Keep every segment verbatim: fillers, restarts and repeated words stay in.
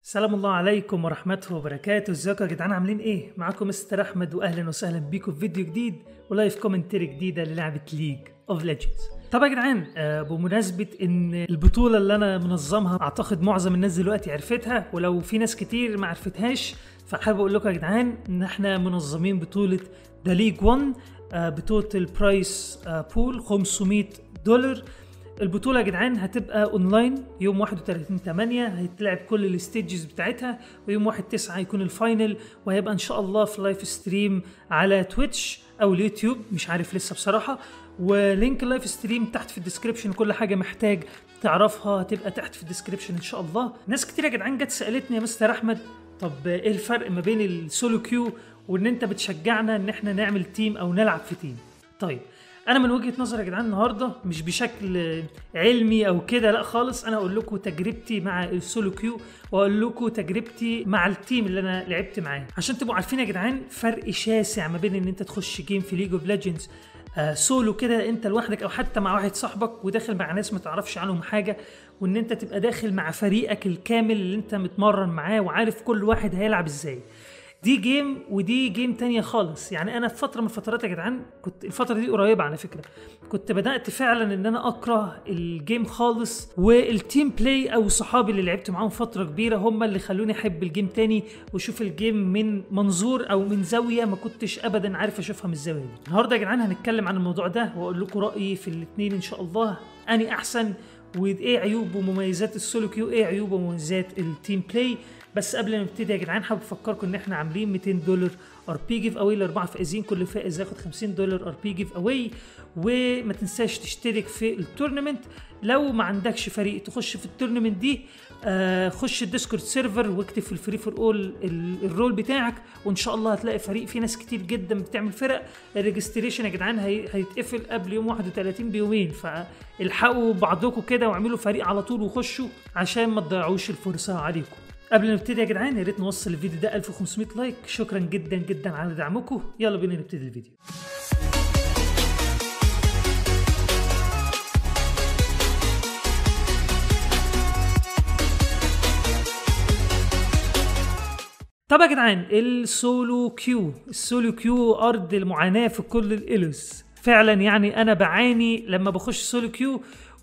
سلام الله عليكم ورحمته وبركاته. ازيكم يا جدعان، عاملين ايه؟ معاكم مستر احمد واهلا وسهلا بيكم في فيديو جديد ولايف كومنتري جديده للعبه ليج اوف ليجندز. طبعا يا جدعان آه بمناسبه ان البطوله اللي انا منظمها اعتقد معظم الناس دلوقتي عرفتها، ولو في ناس كتير ما عرفتهاش فحابب اقول لكم يا جدعان ان احنا منظمين بطوله ذا ليج واحد آه بتوتال برايس آه بول خمسمية دولار. البطولة يا جدعان هتبقى اونلاين يوم واحد وثلاثين ثمانية، هيتلعب كل الستيجز بتاعتها، ويوم واحد تسعة هيكون الفاينل، وهيبقى ان شاء الله في لايف ستريم على تويتش او اليوتيوب، مش عارف لسه بصراحة. ولينك اللايف ستريم تحت في الديسكريبشن، كل حاجة محتاج تعرفها هتبقى تحت في الديسكريبشن ان شاء الله. ناس كتير يا جدعان جت سألتني يا مستر احمد، طب ايه الفرق ما بين السولو كيو وان انت بتشجعنا ان احنا نعمل تيم او نلعب في تيم؟ طيب انا من وجهة نظري يا جدعان النهارده مش بشكل علمي او كده، لا خالص، انا اقول لكم تجربتي مع السولو كيو واقول لكم تجربتي مع التيم اللي انا لعبت معاه، عشان تبقوا عارفين يا جدعان فرق شاسع ما بين ان انت تخش جيم في ليج اوف ليجندز آه سولو كده انت لوحدك، او حتى مع واحد صاحبك وداخل مع ناس ما تعرفش عنهم حاجه، وان انت تبقى داخل مع فريقك الكامل اللي انت متمرن معاه وعارف كل واحد هيلعب ازاي. دي جيم ودي جيم تانية خالص. يعني انا في فتره من الفترات يا جدعان، كنت الفتره دي قريبه على فكره، كنت بدات فعلا ان انا اكره الجيم خالص، والتيم بلاي او صحابي اللي لعبت معاهم فتره كبيره هم اللي خلوني احب الجيم تاني واشوف الجيم من منظور او من زاويه ما كنتش ابدا عارف اشوفها من الزاويه دي. النهارده يا جدعان هنتكلم عن الموضوع ده واقول لكم رايي في الاثنين ان شاء الله، اني احسن وايه عيوب ومميزات السولو كيو، ايه عيوب ومميزات التيم بلاي. بس قبل ما نبتدي يا جدعان حابب افكركم ان احنا عاملين مئتين دولار ار بي جيف اوي لاربعه فائزين، كل فائز ياخد خمسين دولار ار بي جيف اوي. وما تنساش تشترك في التورنمنت. لو ما عندكش فريق تخش في التورنمنت دي، آه خش الديسكورد سيرفر واكتب في الفري فور اول الرول بتاعك، وان شاء الله هتلاقي فريق. في ناس كتير جدا بتعمل فرق. الريجستريشن يا جدعان هي هيتقفل قبل يوم واحد وثلاثين بيومين، فالحقوا بعضكم كده واعملوا فريق على طول وخشوا عشان ما تضيعوش الفرصه عليكم. قبل ما نبتدي يا جدعان يا ريت نوصل الفيديو ده ألف وخمسمية لايك، شكرا جدا جدا على دعمكم. يلا بينا نبتدي الفيديو. طب يا جدعان السولو كيو، السولو كيو ارض المعاناه في كل الالوز فعلا. يعني انا بعاني لما بخش سولو كيو،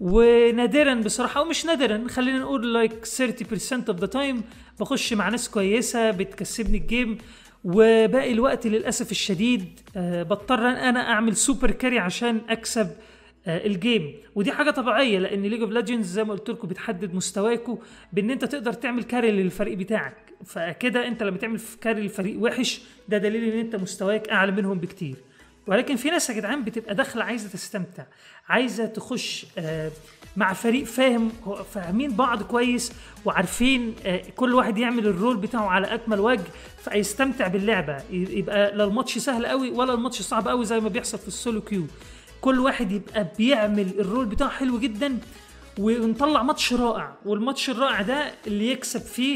ونادرا بصراحه او مش نادرا، خلينا نقول لايك ثلاثين بالمية اوف ذا تايم بخش مع ناس كويسه بتكسبني الجيم، وباقي الوقت للاسف الشديد آه بضطر انا اعمل سوبر كاري عشان اكسب آه الجيم. ودي حاجه طبيعيه لان ليج اوف ليجندز زي ما قلت لكم بتحدد مستواكوا بان انت تقدر تعمل كاري للفريق بتاعك، فكده انت لما تعمل كاري للفريق وحش ده دليل ان انت مستواك اعلى منهم بكتير. ولكن في ناس يا جدعان بتبقى داخله عايزه تستمتع، عايزه تخش آه مع فريق فاهم، فاهمين بعض كويس وعارفين آه كل واحد يعمل الرول بتاعه على اكمل وجه، فيستمتع باللعبه. يبقى لا الماتش سهل قوي ولا الماتش صعب قوي زي ما بيحصل في السولو كيو، كل واحد يبقى بيعمل الرول بتاعه حلو جدا ونطلع ماتش رائع. والماتش الرائع ده اللي يكسب فيه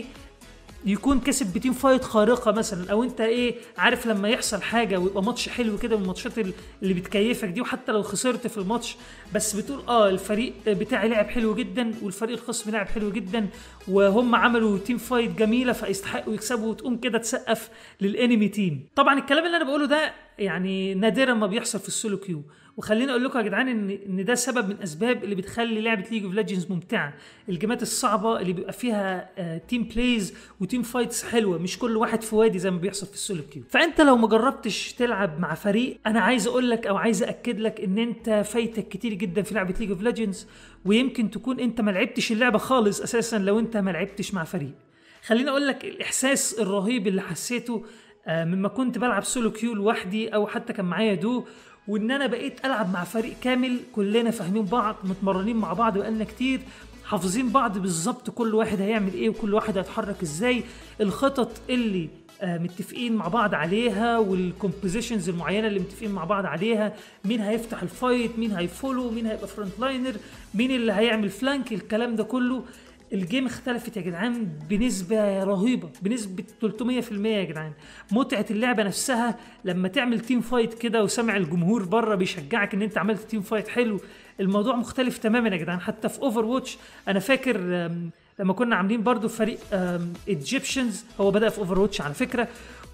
يكون كسب بتيم فايت خارقه مثلا، او انت ايه عارف لما يحصل حاجه ويبقى ماتش حلو كده من الماتشات اللي بتكيفك دي، وحتى لو خسرت في الماتش بس بتقول اه الفريق بتاعي لعب حلو جدا والفريق الخصم لعب حلو جدا وهم عملوا تيم فايت جميله فيستحقوا يكسبوا، وتقوم كده تسقف للانمي تيم. طبعا الكلام اللي انا بقوله ده يعني نادرا ما بيحصل في السولو كيو، وخليني اقول لكم يا جدعان ان ان ده سبب من اسباب اللي بتخلي لعبه ليج اوف ليجندز ممتعه. الجيمات الصعبه اللي بيبقى فيها آه تيم بلايز وتيم فايتس حلوه، مش كل واحد في وادي زي ما بيحصل في السولو كيو. فانت لو ما جربتش تلعب مع فريق، انا عايز اقول لك او عايز اكد لك ان انت فايتك كتير جدا في لعبه ليج اوف ليجندز، ويمكن تكون انت ما لعبتش اللعبه خالص اساسا لو انت ما لعبتش مع فريق. خليني اقول لك الاحساس الرهيب اللي حسيته آه مما كنت بلعب سولو كيو لوحدي او حتى كان معايا دو، وان انا بقيت العب مع فريق كامل كلنا فاهمين بعض، متمرنين مع بعض بقالنا كتير، حافظين بعض بالظبط كل واحد هيعمل ايه وكل واحد هيتحرك ازاي، الخطط اللي آه متفقين مع بعض عليها والكومبوزيشنز المعينه اللي متفقين مع بعض عليها، مين هيفتح الفايت، مين هيفولو، مين هيبقى فرونت لاينر، مين اللي هيعمل فلانك، الكلام ده كله. الجيم اختلفت يا جدعان بنسبة رهيبة، بنسبة ثلاثمية بالمية يا جدعان. متعة اللعبة نفسها لما تعمل تيم فايت كده وسمع الجمهور بره بيشجعك ان انت عملت تيم فايت حلو، الموضوع مختلف تماما يا جدعان. حتى في اوفر واتش انا فاكر لما كنا عاملين برضو فريق ايجيبشنز، هو بدأ في اوفرواتش على فكرة.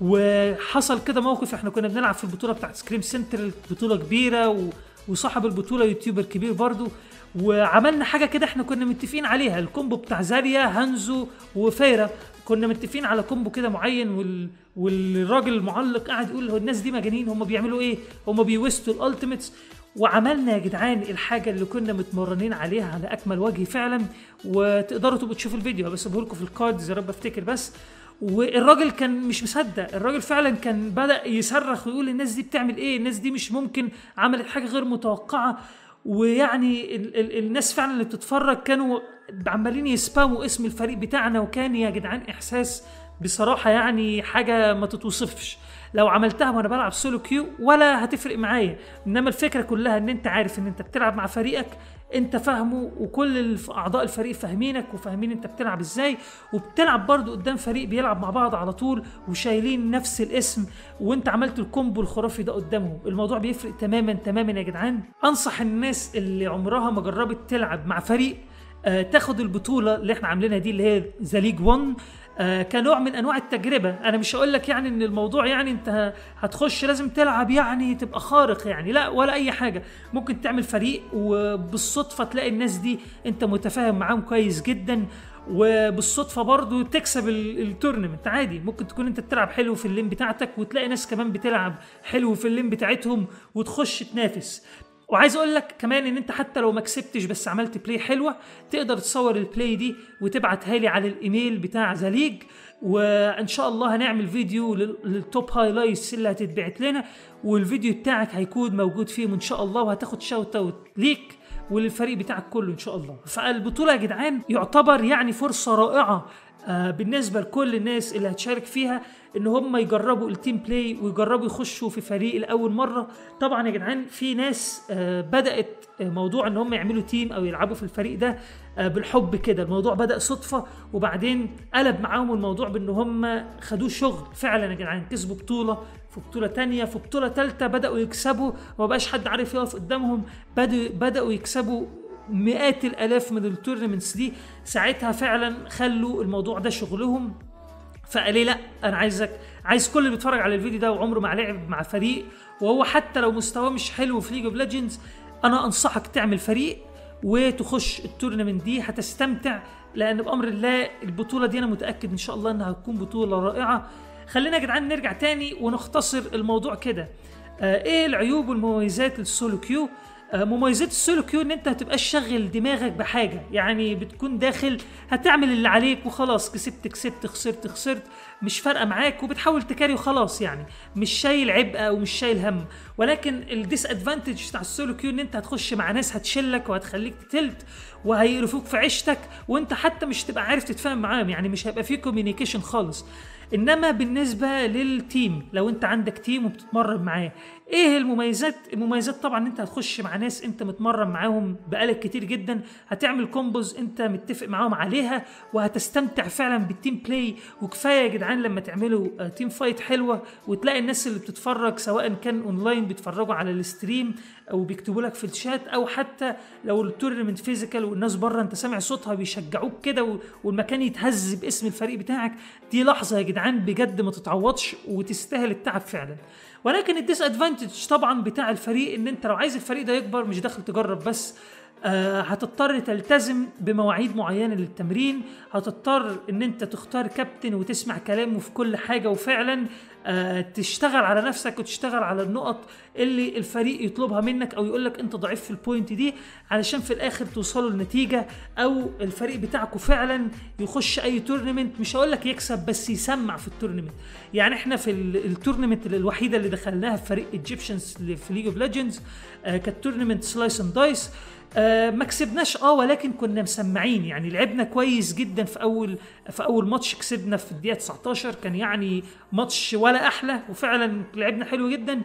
وحصل كده موقف، احنا كنا بنلعب في البطولة بتاعت سكريم سنتر، بطولة كبيرة و... وصاحب البطولة يوتيوبر كبير برضو، وعملنا حاجة كده احنا كنا متفقين عليها، الكومبو بتاع زاريا هانزو وفيرا، كنا متفقين على كومبو كده معين. وال... والراجل المعلق قاعد يقول هو الناس دي مجانين، هم بيعملوا ايه؟ هم بيوستوا الالتيميتس. وعملنا يا جدعان الحاجة اللي كنا متمرنين عليها على أكمل وجه فعلا، وتقدروا تبقوا تشوفوا الفيديو بس بقولكم في الكاردز يا رب افتكر بس. والراجل كان مش مصدق، الراجل فعلا كان بدأ يصرخ ويقول الناس دي بتعمل ايه، الناس دي مش ممكن، عملت حاجة غير متوقعة. ويعني ال ال الناس فعلا اللي بتتفرج كانوا عمالين يسباموا اسم الفريق بتاعنا، وكان يا جدعان إحساس بصراحة يعني حاجة ما تتوصفش. لو عملتها وانا بلعب سولو كيو ولا هتفرق معايا، انما الفكرة كلها ان انت عارف ان انت بتلعب مع فريقك انت فاهمه، وكل اعضاء الفريق فاهمينك وفاهمين انت بتلعب ازاي، وبتلعب برضو قدام فريق بيلعب مع بعض على طول وشايلين نفس الاسم، وانت عملت الكومبو الخرافي ده قدامهم. الموضوع بيفرق تماما تماما يا جدعان. انصح الناس اللي عمرها ما جربت تلعب مع فريق آه تاخد البطولة اللي احنا عاملينها دي اللي هي ذا ليج واحد آه كنوع من انواع التجربه. انا مش هقول لك يعني ان الموضوع يعني انت هتخش لازم تلعب يعني تبقى خارق يعني، لا ولا اي حاجه. ممكن تعمل فريق وبالصدفه تلاقي الناس دي انت متفاهم معاهم كويس جدا، وبالصدفه برضو تكسب التورنمنت عادي. ممكن تكون انت بتلعب حلو في اللين بتاعتك وتلاقي ناس كمان بتلعب حلو في اللين بتاعتهم وتخش تنافس. وعايز اقول لك كمان ان انت حتى لو ما كسبتش بس عملت بلاي حلوه، تقدر تصور البلاي دي وتبعتها لي على الايميل بتاع ذا ليج، وان شاء الله هنعمل فيديو للتوب هايلايتس اللي هتتبعت لنا، والفيديو بتاعك هيكون موجود فيهم ان شاء الله، وهتاخد شاوت اوت ليك وللفريق بتاعك كله ان شاء الله. فالبطوله يا جدعان يعتبر يعني فرصه رائعه آه بالنسبه لكل الناس اللي هتشارك فيها، ان هم يجربوا التيم بلاي ويجربوا يخشوا في فريق لاول مره. طبعا يا جدعان في ناس آه بدات موضوع ان هم يعملوا تيم او يلعبوا في الفريق ده آه بالحب كده، الموضوع بدا صدفه وبعدين قلب معاهم الموضوع بان هم خدوه شغل فعلا يا جدعان. كسبوا بطوله في بطوله تانية في بطوله ثالثه، بداوا يكسبوا وما بقاش حد عارف يقف قدامهم، بدأوا بداوا يكسبوا مئات الالاف من التورنمنتس دي. ساعتها فعلا خلوا الموضوع ده شغلهم. فقال لي لا انا عايزك عايز كل اللي بيتفرج على الفيديو ده وعمره ما لعب مع فريق، وهو حتى لو مستواه مش حلو في ليج اوف ليجندز، انا انصحك تعمل فريق وتخش التورنمنت دي، هتستمتع. لان بامر الله البطوله دي انا متاكد ان شاء الله انها هتكون بطوله رائعه. خلينا يا جدعان نرجع تاني ونختصر الموضوع كده. آه ايه العيوب والمميزات للسولو كيو؟ مميزات السولو كيو ان انت هتبقاش شغل دماغك بحاجه، يعني بتكون داخل هتعمل اللي عليك وخلاص، كسبت كسبت خسرت خسرت مش فارقه معاك، وبتحاول تكاري وخلاص، يعني مش شايل عبء او مش شايل هم. ولكن الديس ادفانتج بتاع السولو كيو ان انت هتخش مع ناس هتشلك وهتخليك تتلت وهيقرفوك في عيشتك، وانت حتى مش تبقى عارف تتفاهم معاهم، يعني مش هيبقى فيه كوميونيكيشن خالص. انما بالنسبه للتيم، لو انت عندك تيم وبتتمرن معاه، ايه المميزات؟ المميزات طبعا انت هتخش مع ناس انت متمرن معاهم بقالك كتير جدا، هتعمل كومبوز انت متفق معاهم عليها، وهتستمتع فعلا بالتيم بلاي. وكفايه يا جدعان لما تعملوا تيم فايت حلوه وتلاقي الناس اللي بتتفرج سواء كان اونلاين بيتفرجوا على الستريم او بيكتبوا لك في الشات، او حتى لو التورنمنت فيزيكال والناس بره انت سامع صوتها بيشجعوك كده والمكان يتهز باسم الفريق بتاعك، دي لحظه يا جدعان بجد ما تتعوضش وتستاهل التعب فعلا. ولكن الديس ادفانتج طبعا بتاع الفريق ان انت لو عايز الفريق ده يكبر مش داخل تجرب بس، آه هتضطر تلتزم بمواعيد معينه للتمرين، هتضطر ان انت تختار كابتن وتسمع كلامه في كل حاجه، وفعلا آه تشتغل على نفسك وتشتغل على النقط اللي الفريق يطلبها منك او يقولك انت ضعيف في البوينت دي، علشان في الاخر توصلوا لنتيجه او الفريق بتاعكم فعلا يخش اي تورنمنت، مش هقولك يكسب بس يسمع في التورنمنت. يعني احنا في التورنمنت الوحيده اللي دخلناها في فريق ايجيبشنز في ليج اوف ليجندز آه كانت تورنمنت سلايس اند دايس، آه ما كسبناش اه ولكن كنا مسمعين، يعني لعبنا كويس جدا في اول في اول ماتش، كسبنا في الدقيقه تسعتاشر، كان يعني ماتش ولا احلى، وفعلا لعبنا حلو جدا.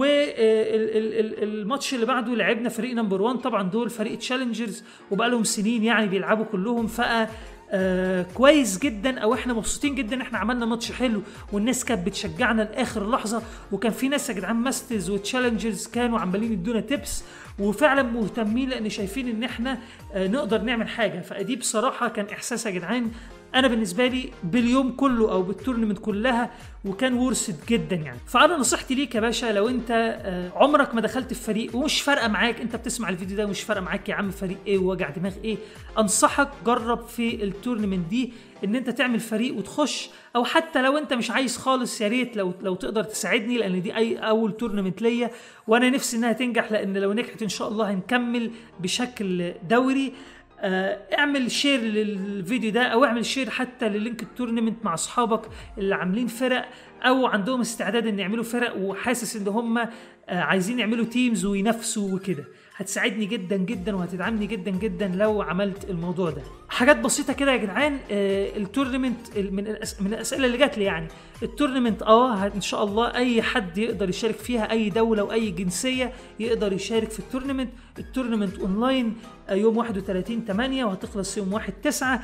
والماتش اللي بعده لعبنا فريق نمبر واحد، طبعا دول فريق تشالنجرز وبقى لهم سنين يعني بيلعبوا كلهم، ف آه كويس جدا، او احنا مبسوطين جدا احنا عملنا ماتش حلو والناس كانت بتشجعنا لاخر لحظه، وكان في ناس يا جدعان ماسترز وتشالنجرز كانوا عمالين يدونا تيبس وفعلا مهتمين لان شايفين ان احنا آه نقدر نعمل حاجه. فدي بصراحه كان احساس يا جدعان انا بالنسبه لي باليوم كله او بالتورنمنت كلها، وكان ورثت جدا يعني. فانا نصيحتي ليك يا باشا، لو انت عمرك ما دخلت في فريق ومش فارقه معاك، انت بتسمع الفيديو ده ومش فارقه معاك يا عم فريق ايه ووجع دماغ ايه، انصحك جرب في التورنمنت دي ان انت تعمل فريق وتخش، او حتى لو انت مش عايز خالص يا ريت لو لو تقدر تساعدني، لان دي اي اول تورنمنت ليا وانا نفسي انها تنجح، لان لو نجحت ان شاء الله هنكمل بشكل دوري. اعمل شير للفيديو ده او اعمل شير حتى للينك التورنمنت مع اصحابك اللي عاملين فرق او عندهم استعداد ان يعملوا فرق وحاسس ان هم عايزين يعملوا تيمز وينافسوا وكده. هتساعدني جدا جدا وهتدعمني جدا جدا لو عملت الموضوع ده. حاجات بسيطه كده يا جدعان. التورنمنت من من الاسئله اللي جات لي يعني، التورنمنت اه ان شاء الله اي حد يقدر يشارك فيها، اي دوله واي جنسيه يقدر يشارك في التورنمنت. التورنمنت اونلاين يوم واحد وثلاثين ثمانية وهتخلص يوم واحد تسعة.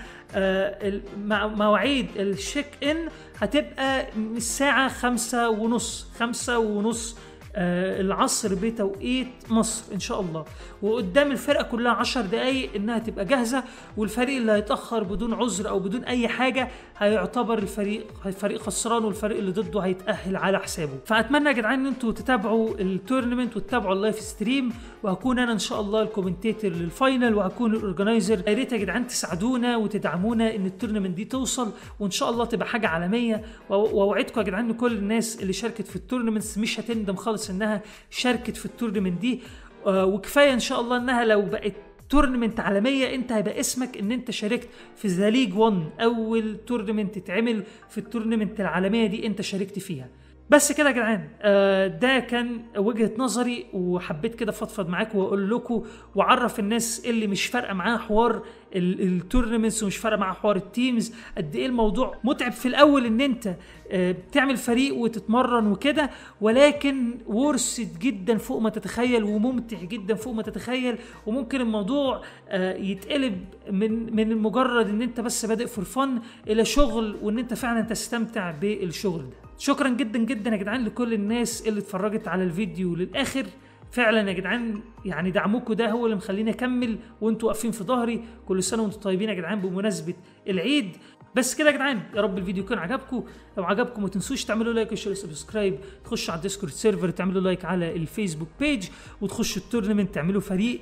مواعيد الشيك ان هتبقى من الساعه خمسة ونص خمسة ونص آه العصر بتوقيت مصر ان شاء الله، وقدام الفرقه كلها عشر دقايق انها تبقى جاهزه، والفريق اللي هيتاخر بدون عذر او بدون اي حاجه هيعتبر الفريق الفريق خسران، والفريق اللي ضده هيتاهل على حسابه. فاتمنى يا جدعان ان انتوا تتابعوا التورنمنت وتتابعوا اللايف ستريم، وهكون انا ان شاء الله الكومنتيتور للفاينل وهكون الاورجنايزر. يا ريت يا جدعان تساعدونا وتدعمونا ان التورنمنت دي توصل وان شاء الله تبقى حاجه عالميه. واوعدكم يا جدعان ان كل الناس اللي شاركت في التورنمنتس مش هتندم خالص انها شاركت في التورنمنت دي، آه وكفايه ان شاء الله انها لو بقت تورنمنت عالميه انت هيبقى اسمك ان انت شاركت في ذا ليج واحد، اول تورنمنت تتعمل في التورنمنت العالميه دي انت شاركت فيها. بس كده يا جدعان، آه ده كان وجهة نظري، وحبيت كده فضفض معاكم واقول لكم واعرف الناس اللي مش فارقه معاها حوار التورنمنتس ومش فارقه معاها حوار التيمز قد ايه الموضوع متعب في الاول ان انت آه بتعمل فريق وتتمرن وكده، ولكن ورثت جدا فوق ما تتخيل وممتع جدا فوق ما تتخيل، وممكن الموضوع آه يتقلب من من المجرد ان انت بس بادئ فور فن الى شغل، وان انت فعلا تستمتع بالشغل ده. شكرا جدا جدا يا جدعان لكل الناس اللي اتفرجت على الفيديو للاخر، فعلا يا جدعان يعني دعمكم ده هو اللي مخليني اكمل وانتوا واقفين في ظهري. كل سنه وانتوا طيبين يا جدعان بمناسبه العيد. بس كده يا جدعان، يا رب الفيديو يكون عجبكم. لو عجبكم ما تنسوش تعملوا لايك وشير وسبسكرايب، تخشوا على الديسكورد سيرفر تعملوا لايك على الفيسبوك بيج، وتخشوا التورنمنت تعملوا فريق،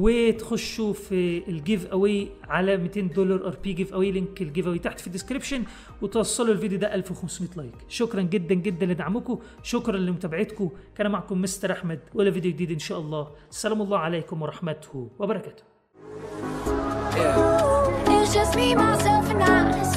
وتخشوا في الجيف اوي على مئتين دولار ار بي جيف اوي، لينك الجيف اوي تحت في الديسكربشن، وتوصلوا الفيديو ده ألف وخمسمائة لايك. شكرا جدا جدا لدعمكم، شكرا لمتابعتكم. كان معكم مستر احمد، ولا فيديو جديد ان شاء الله. السلام الله عليكم ورحمته وبركاته. It's just me, myself, and I.